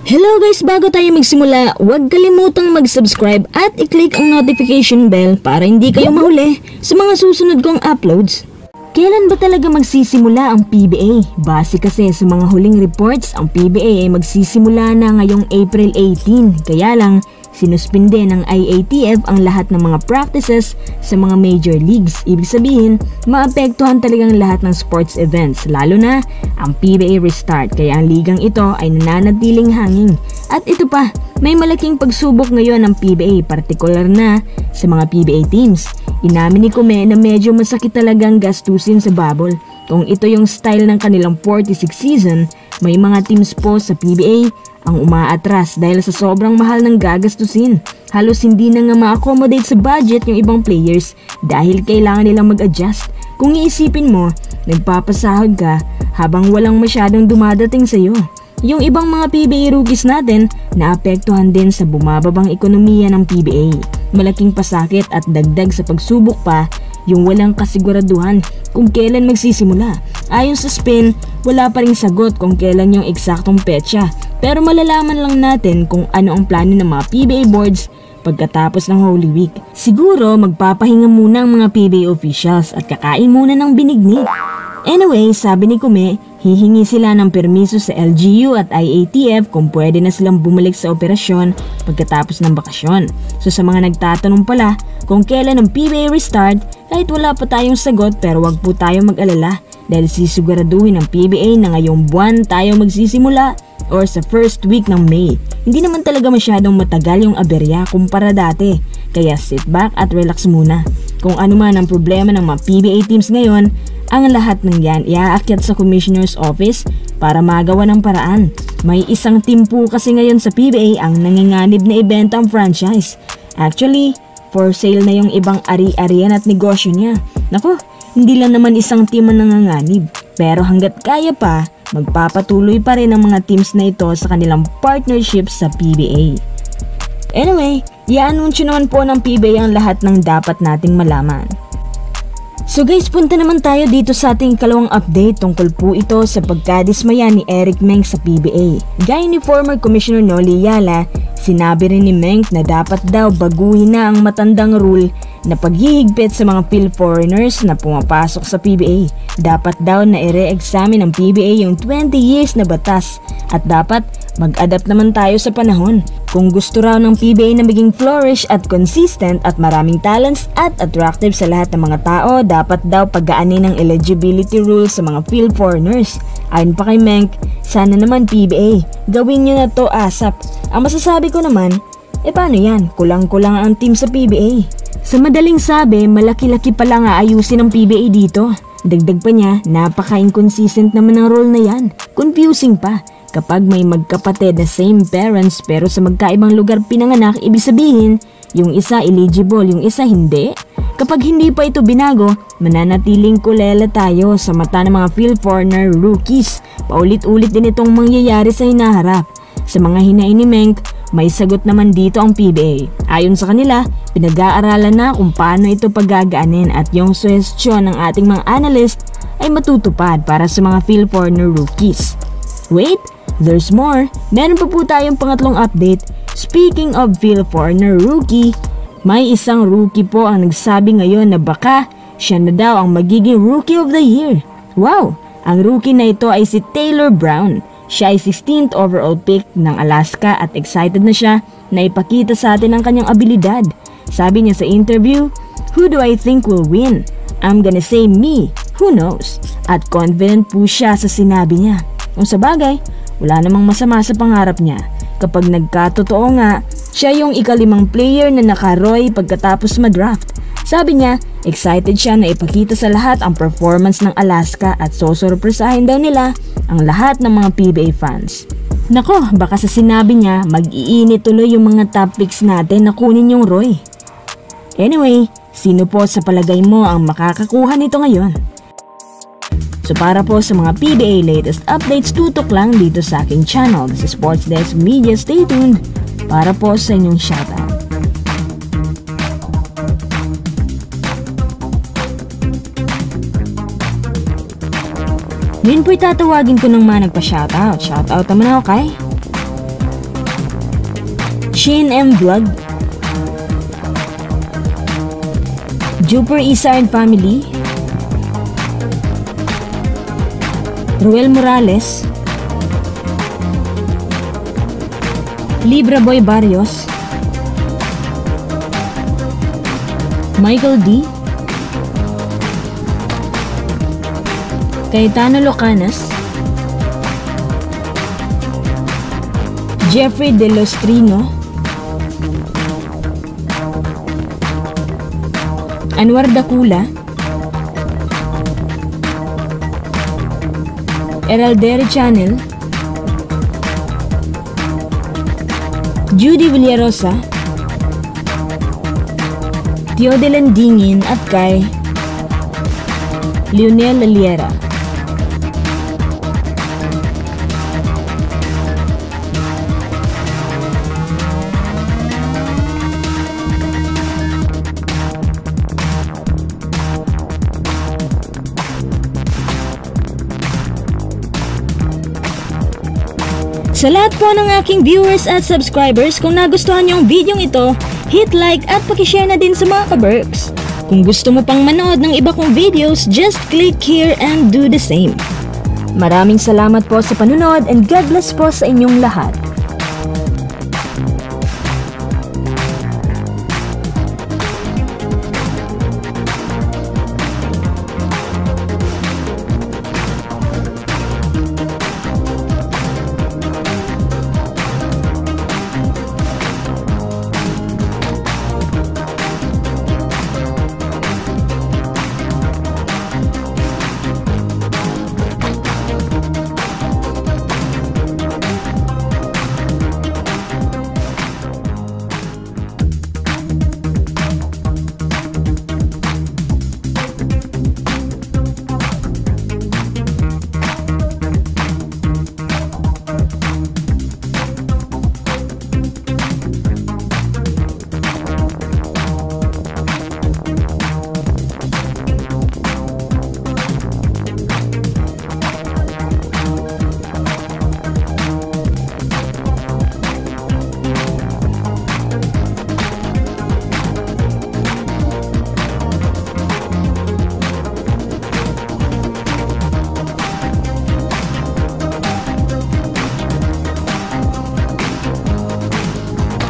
Hello guys, bago tayo magsimula, huwag kalimutang mag-subscribe at i-click ang notification bell para hindi kayo mahuli sa mga susunod kong uploads. Kailan ba talaga magsisimula ang PBA? Base kasi sa mga huling reports, ang PBA ay magsisimula na ngayong April 18. Kaya lang, sinuspinde ng IATF ang lahat ng mga practices sa mga major leagues. Ibig sabihin, maapektuhan talagang lahat ng sports events, lalo na ang PBA restart. Kaya ang ligang ito ay nananatiling hangin. At ito pa, may malaking pagsubok ngayon ng PBA, partikular na sa mga PBA teams. Inamin ni Kume na medyo masakit talagang gastusin sa bubble. Kung ito yung style ng kanilang 46 season, may mga teams po sa PBA ang umaatras dahil sa sobrang mahal ng gagastusin. Halos hindi na nga ma-accommodate sa budget yung ibang players dahil kailangan nilang mag-adjust. Kung iisipin mo, nagpapasahod ka habang walang masyadong dumadating sa'yo. Yung ibang mga PBA rookies natin naapektuhan din sa bumababang ekonomiya ng PBA. Malaking pasakit at dagdag sa pagsubok pa yung walang kasiguraduhan kung kailan magsisimula. Ayon sa spin, wala pa ring sagot kung kailan yung eksaktong petsa. Pero malalaman lang natin kung ano ang plano ng mga PBA boards pagkatapos ng Holy Week. Siguro magpapahinga muna ang mga PBA officials at kakain muna ng binigni. Anyway, sabi ni Kume, hihingi sila ng permiso sa LGU at IATF kung pwede na silang bumalik sa operasyon pagkatapos ng bakasyon. So sa mga nagtatanong pala kung kailan ang PBA restart, kahit wala pa tayong sagot pero wag po tayo mag-alala dahil sisiguraduhin ng PBA na ngayong buwan tayo magsisimula or sa first week ng May. Hindi naman talaga masyadong matagal yung aberya kumpara dati, kaya sit back at relax muna. Kung ano man ang problema ng mga PBA teams ngayon, ang lahat ng yan iaakyat sa Commissioner's Office para magawa ng paraan. May isang team po kasi ngayon sa PBA ang nanginganib na ibenta ang franchise. Actually, for sale na yung ibang ari-arian at negosyo niya. Nako, hindi lang naman isang team ang nanganganib. Pero hanggat kaya pa, magpapatuloy pa rin ang mga teams na ito sa kanilang partnership sa PBA. Anyway, i-anunsyo naman po ng PBA ang lahat ng dapat nating malaman. So guys, punta naman tayo dito sa ating ikalawang update tungkol po ito sa pagkadismaya ni Eric Meng sa PBA. Gaya ni former Commissioner Noli Yala, sinabi rin ni Meng na dapat daw baguhin na ang matandang rule na paghihigpit sa mga field foreigners na pumapasok sa PBA. Dapat daw na i-re-examine ng PBA yung 20 years na batas at dapat mag-adapt naman tayo sa panahon. Kung gusto raw ng PBA na maging flourish at consistent at maraming talents at attractive sa lahat ng mga tao, dapat daw pagaanin ang eligibility rules sa mga field foreigners. Ayon pa kay Menk, sana naman PBA, gawin nyo na to ASAP. Ang masasabi ko naman, paano yan? Kulang-kulang ang team sa PBA. Sa madaling sabi, malaki-laki pala nga ayusin ng PBA dito. Dagdag pa niya, napaka-inconsistent naman ang role na yan. Confusing pa. Kapag may magkapatid na same parents pero sa magkaibang lugar pinanganak, ibig sabihin, yung isa eligible, yung isa hindi. Kapag hindi pa ito binago, mananatiling kulela tayo sa mata ng mga field foreigner rookies. Paulit-ulit din itong mangyayari sa hinaharap. Sa mga hinain ni Menk, may sagot naman dito ang PBA. Ayon sa kanila, pinag-aaralan na kung paano ito paggagaanin at yung suhestyon ng ating mga analyst ay matutupad para sa mga field foreigner rookies. Wait, there's more. Meron pa po tayong pangatlong update. Speaking of field foreigner rookie, may isang rookie po ang nagsabi ngayon na baka siya na daw ang magiging Rookie of the Year. Wow! Ang rookie na ito ay si Taylor Brown. Siya ay 16th overall pick ng Alaska at excited na siya na ipakita sa atin ang kanyang abilidad. Sabi niya sa interview, "Who do I think will win? I'm gonna say me. Who knows?" At confident po siya sa sinabi niya. Kung sa bagay, wala namang masama sa pangarap niya. Kapag nagkatotoo nga, siya yung ika-5 player na naka-Roy pagkatapos ma-draft. Sabi niya, excited siya na ipakita sa lahat ang performance ng Alaska at sosorpresahin daw nila ang lahat ng mga PBA fans. Nako, baka sa sinabi niya, mag-iinit tuloy yung mga top picks natin na kunin yung Roy. Anyway, sino po sa palagay mo ang makakakuha nito ngayon? So para po sa mga PBA latest updates, tutok lang dito sa aking channel. This is Sports Desk Media. Stay tuned para po sa inyong shoutout. Ngayon po'y tatawagin ko ng mga nagpa-shoutout. Shoutout naman ako kay Shane M. Vlog, Juper Isa and Family, Ruel Morales, Libra Boy Barrios, Michael D, Cayetano Locanas, Jeffrey De Lostrino, Anwar Dakula, Eraldere Channel, Judy Villarosa, Teodelan Dingin at kay Lionel Laliera. Sa lahat po ng aking viewers at subscribers, kung nagustuhan niyo ang video ito, hit like at pakishare na din sa mga ka-Berks. Kung gusto mo pang manood ng iba kong videos, just click here and do the same. Maraming salamat po sa panunod and God bless po sa inyong lahat.